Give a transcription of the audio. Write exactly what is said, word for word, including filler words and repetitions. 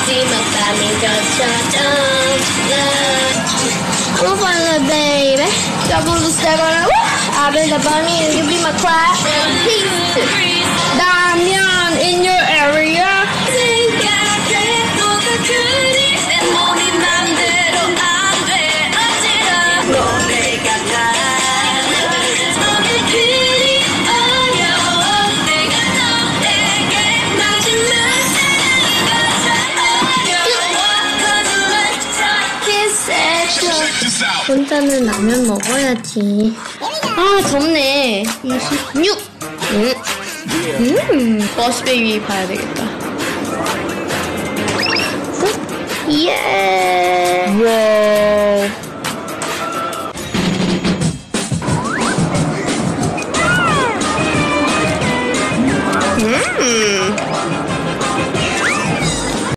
I'm finally, baby. Double the step on. I've been the bunny and you be my clap. Peace. Damian in your area. 혼자는 라면 먹어야지. 아 덥네. 이십육. 음, 음. 버스베이비 봐야 되겠다. 예. 와.